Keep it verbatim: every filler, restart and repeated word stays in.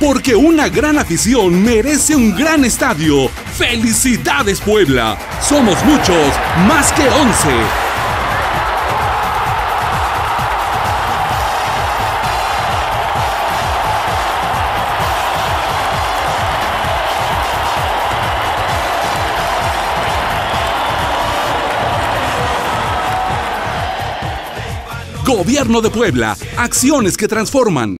porque una gran afición merece un gran estadio. ¡Felicidades, Puebla! Somos muchos, más que once. Gobierno de Puebla, acciones que transforman.